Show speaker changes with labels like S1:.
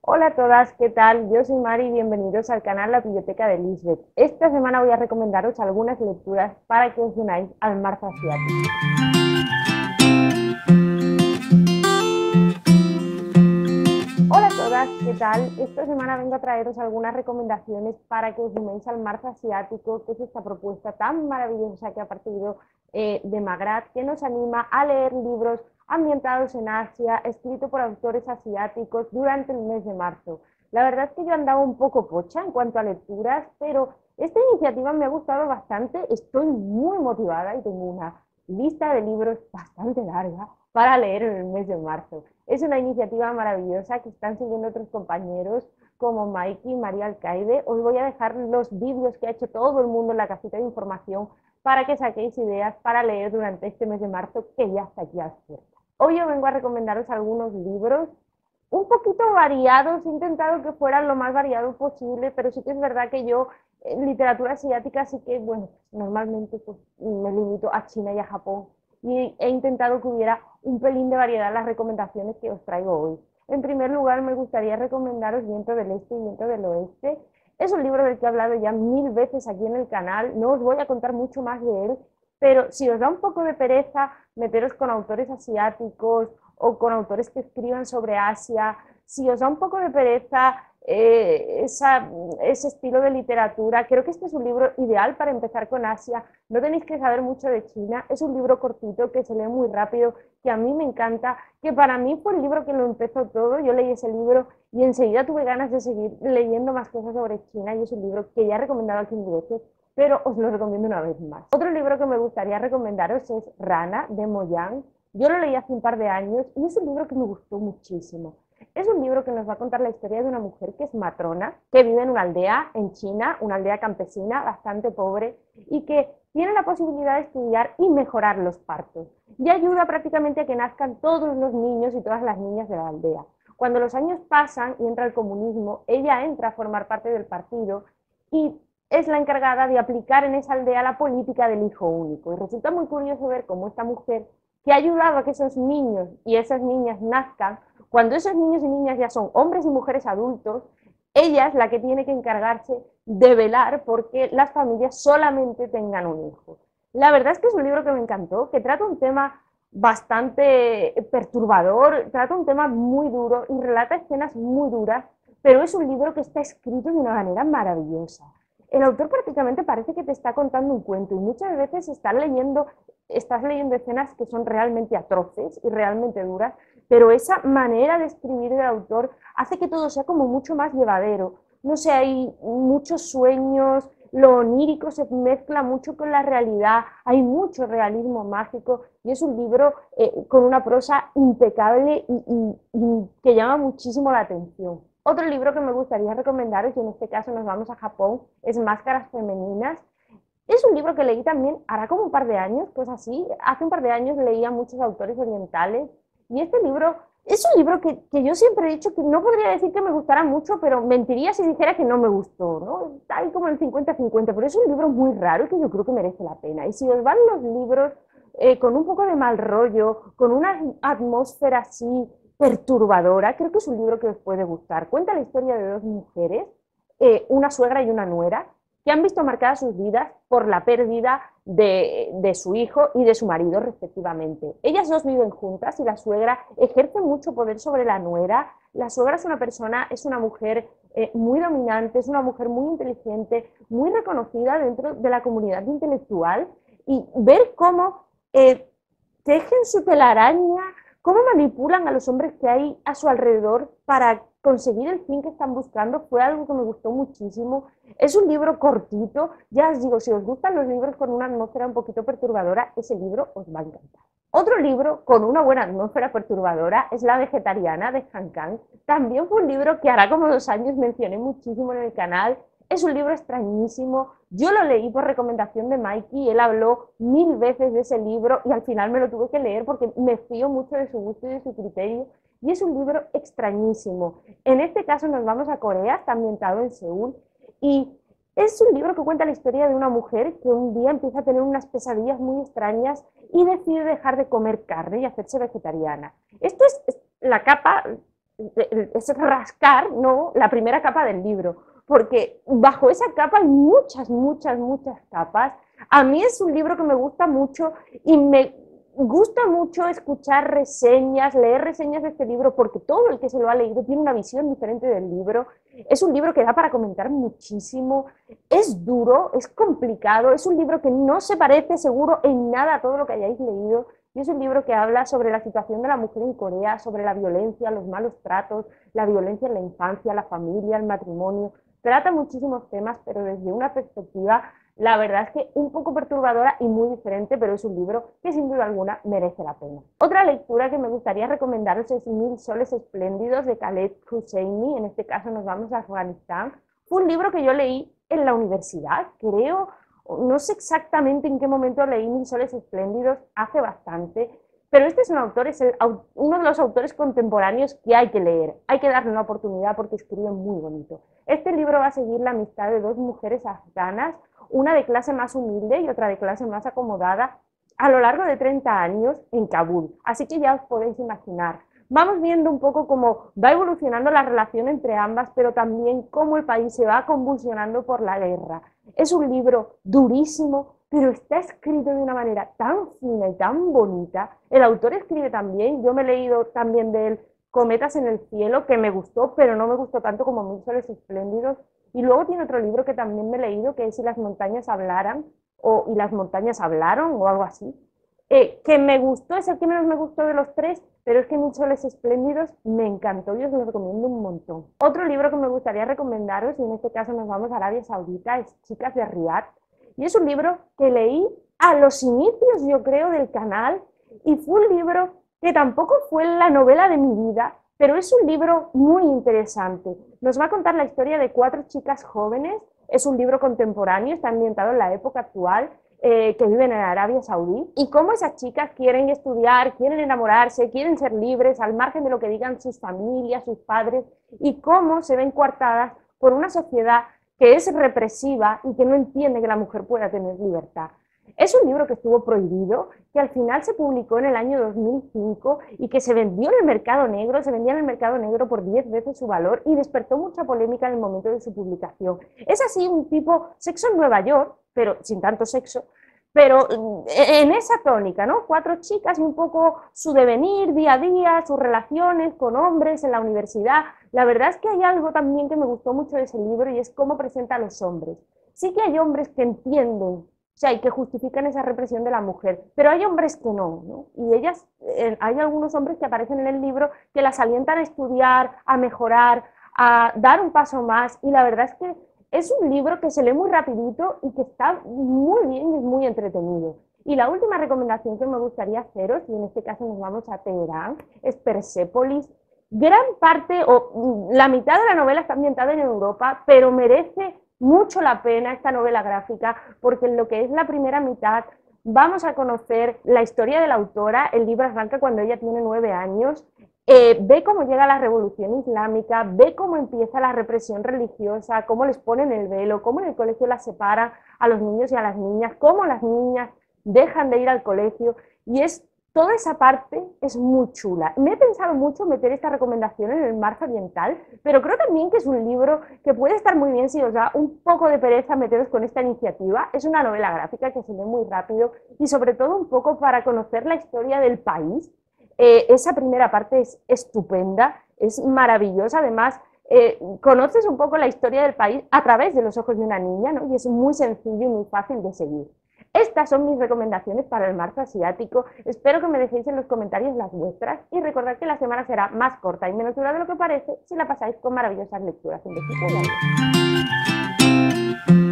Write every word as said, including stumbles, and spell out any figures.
S1: Hola a todas, ¿qué tal? Yo soy Mari y bienvenidos al canal La Biblioteca de Lisbeth. Esta semana voy a recomendaros algunas lecturas para que os unáis al Marzo Asiático. Hola a todas, ¿qué tal? Esta semana vengo a traeros algunas recomendaciones para que os unáis al Marzo Asiático, que es esta propuesta tan maravillosa que ha partido eh, de Magrat, que nos anima a leer libros ambientados en Asia, escritos por autores asiáticos durante el mes de marzo. La verdad es que yo andaba un poco pocha en cuanto a lecturas, pero esta iniciativa me ha gustado bastante, estoy muy motivada y tengo una lista de libros bastante larga para leer en el mes de marzo. Es una iniciativa maravillosa que están siguiendo otros compañeros como Mikey y María Alcaide. Os voy a dejar los vídeos que ha hecho todo el mundo en la cajita de información para que saquéis ideas para leer durante este mes de marzo que ya está aquí a las puertas. Hoy yo vengo a recomendaros algunos libros un poquito variados, he intentado que fueran lo más variado posible, pero sí que es verdad que yo en literatura asiática sí que, bueno, normalmente pues, me limito a China y a Japón y he intentado que hubiera un pelín de variedad en las recomendaciones que os traigo hoy. En primer lugar, me gustaría recomendaros Viento del Este y Viento del Oeste. Es un libro del que he hablado ya mil veces aquí en el canal, no os voy a contar mucho más de él, pero si os da un poco de pereza meteros con autores asiáticos o con autores que escriban sobre Asia, si os da un poco de pereza eh, esa, ese estilo de literatura, creo que este es un libro ideal para empezar con Asia. No tenéis que saber mucho de China, es un libro cortito que se lee muy rápido, que a mí me encanta, que para mí fue el libro que lo empezó todo. Yo leí ese libro y enseguida tuve ganas de seguir leyendo más cosas sobre China, y es un libro que ya he recomendado aquí mil veces, pero os lo recomiendo una vez más. Otro libro que me gustaría recomendaros es Rana, de Mo Yan. Yo lo leí hace un par de años y es un libro que me gustó muchísimo. Es un libro que nos va a contar la historia de una mujer que es matrona, que vive en una aldea en China, una aldea campesina bastante pobre, y que tiene la posibilidad de estudiar y mejorar los partos. Y ayuda prácticamente a que nazcan todos los niños y todas las niñas de la aldea. Cuando los años pasan y entra el comunismo, ella entra a formar parte del partido y es la encargada de aplicar en esa aldea la política del hijo único. Y resulta muy curioso ver cómo esta mujer, que ha ayudado a que esos niños y esas niñas nazcan, cuando esos niños y niñas ya son hombres y mujeres adultos, ella es la que tiene que encargarse de velar porque las familias solamente tengan un hijo. La verdad es que es un libro que me encantó, que trata un tema bastante perturbador, trata un tema muy duro y relata escenas muy duras, pero es un libro que está escrito de una manera maravillosa. El autor prácticamente parece que te está contando un cuento y muchas veces estás leyendo, estás leyendo escenas que son realmente atroces y realmente duras, pero esa manera de escribir del autor hace que todo sea como mucho más llevadero. No sé, hay muchos sueños, lo onírico se mezcla mucho con la realidad, hay mucho realismo mágico y es un libro eh, con una prosa impecable y, y, y que llama muchísimo la atención. Otro libro que me gustaría recomendaros, y en este caso nos vamos a Japón, es Máscaras Femeninas. Es un libro que leí también hará como un par de años, pues así, hace un par de años leía a muchos autores orientales y este libro es un libro que, que yo siempre he dicho que no podría decir que me gustara mucho, pero mentiría si dijera que no me gustó, ¿no? Está ahí como el cincuenta cincuenta, pero es un libro muy raro y que yo creo que merece la pena. Y si os van los libros eh, con un poco de mal rollo, con una atmósfera así perturbadora, creo que es un libro que os puede gustar. Cuenta la historia de dos mujeres, eh, una suegra y una nuera, que han visto marcadas sus vidas por la pérdida de, de, su hijo y de su marido respectivamente. Ellas dos viven juntas y la suegra ejerce mucho poder sobre la nuera. La suegra es una persona, es una mujer eh, muy dominante, es una mujer muy inteligente, muy reconocida dentro de la comunidad intelectual, y ver cómo eh, tejen su telaraña, cómo manipulan a los hombres que hay a su alrededor para conseguir el fin que están buscando, fue algo que me gustó muchísimo. Es un libro cortito, ya os digo, si os gustan los libros con una atmósfera un poquito perturbadora, ese libro os va a encantar. Otro libro con una buena atmósfera perturbadora es La vegetariana, de Han Kang. También fue un libro que hará como dos años mencioné muchísimo en el canal. Es un libro extrañísimo, yo lo leí por recomendación de Mikey, él habló mil veces de ese libro y al final me lo tuve que leer porque me fío mucho de su gusto y de su criterio, y es un libro extrañísimo. En este caso nos vamos a Corea, está ambientado en Seúl, y es un libro que cuenta la historia de una mujer que un día empieza a tener unas pesadillas muy extrañas y decide dejar de comer carne y hacerse vegetariana. Esto es la capa es rascar, ¿no?, la primera capa del libro, porque bajo esa capa hay muchas, muchas, muchas capas. A mí es un libro que me gusta mucho y me gusta mucho escuchar reseñas, leer reseñas de este libro, porque todo el que se lo ha leído tiene una visión diferente del libro. Es un libro que da para comentar muchísimo, es duro, es complicado, es un libro que no se parece seguro en nada a todo lo que hayáis leído, y es un libro que habla sobre la situación de la mujer en Corea, sobre la violencia, los malos tratos, la violencia en la infancia, la familia, el matrimonio. Trata muchísimos temas, pero desde una perspectiva, la verdad es que un poco perturbadora y muy diferente, pero es un libro que sin duda alguna merece la pena. Otra lectura que me gustaría recomendaros es Mil soles espléndidos de Khaled Hosseini, en este caso nos vamos a Afganistán. Fue un libro que yo leí en la universidad, creo, no sé exactamente en qué momento leí Mil soles espléndidos, hace bastante, pero este es un autor, es el, uno de los autores contemporáneos que hay que leer, hay que darle una oportunidad porque escribe muy bonito. Este libro va a seguir la amistad de dos mujeres afganas, una de clase más humilde y otra de clase más acomodada, a lo largo de treinta años en Kabul, así que ya os podéis imaginar. Vamos viendo un poco cómo va evolucionando la relación entre ambas, pero también cómo el país se va convulsionando por la guerra. Es un libro durísimo, pero está escrito de una manera tan fina y tan bonita. El autor escribe también, yo me he leído también de él Cometas en el cielo, que me gustó, pero no me gustó tanto como Mil soles espléndidos. Y luego tiene otro libro que también me he leído, que es Si las montañas hablaran, o Y las montañas hablaron, o algo así. Eh, que me gustó, es el que menos me gustó de los tres, pero es que Mil soles espléndidos me encantó y os lo recomiendo un montón. Otro libro que me gustaría recomendaros, y en este caso nos vamos a Arabia Saudita, es Chicas de Riad, y es un libro que leí a los inicios, yo creo, del canal, y fue un libro que tampoco fue la novela de mi vida, pero es un libro muy interesante. Nos va a contar la historia de cuatro chicas jóvenes, es un libro contemporáneo, está ambientado en la época actual, Eh, que viven en Arabia Saudí, y cómo esas chicas quieren estudiar, quieren enamorarse, quieren ser libres, al margen de lo que digan sus familias, sus padres, y cómo se ven coartadas por una sociedad que es represiva y que no entiende que la mujer pueda tener libertad. Es un libro que estuvo prohibido, que al final se publicó en el año dos mil cinco y que se vendió en el mercado negro, se vendía en el mercado negro por diez veces su valor y despertó mucha polémica en el momento de su publicación. Es así un tipo Sexo en Nueva York, pero sin tanto sexo, pero en esa tónica, ¿no? Cuatro chicas y un poco su devenir día a día, sus relaciones con hombres en la universidad. La verdad es que hay algo también que me gustó mucho de ese libro y es cómo presenta a los hombres. Sí que hay hombres que entienden, o sea, y que justifican esa represión de la mujer, pero hay hombres que no, ¿no? Y ellas, eh, hay algunos hombres que aparecen en el libro que las alientan a estudiar, a mejorar, a dar un paso más, y la verdad es que es un libro que se lee muy rapidito y que está muy bien y es muy entretenido. Y la última recomendación que me gustaría haceros, y en este caso nos vamos a Teherán, es Persépolis. Gran parte, o la mitad de la novela está ambientada en Europa, pero merece mucho la pena esta novela gráfica, porque en lo que es la primera mitad vamos a conocer la historia de la autora. El libro arranca cuando ella tiene nueve años, eh, ve cómo llega la revolución islámica, ve cómo empieza la represión religiosa, cómo les ponen el velo, cómo en el colegio las separa a los niños y a las niñas, cómo las niñas dejan de ir al colegio, y es toda esa parte es muy chula. Me he pensado mucho meter esta recomendación en el marco ambiental, pero creo también que es un libro que puede estar muy bien si os da un poco de pereza meteros con esta iniciativa. Es una novela gráfica que se lee muy rápido y sobre todo un poco para conocer la historia del país. Eh, esa primera parte es estupenda, es maravillosa, además eh, conoces un poco la historia del país a través de los ojos de una niña, ¿no? Y es muy sencillo y muy fácil de seguir. Estas son mis recomendaciones para el marzo asiático. Espero que me dejéis en los comentarios las vuestras y recordad que la semana será más corta y menos dura de lo que parece si la pasáis con maravillosas lecturas. Un besito y adiós.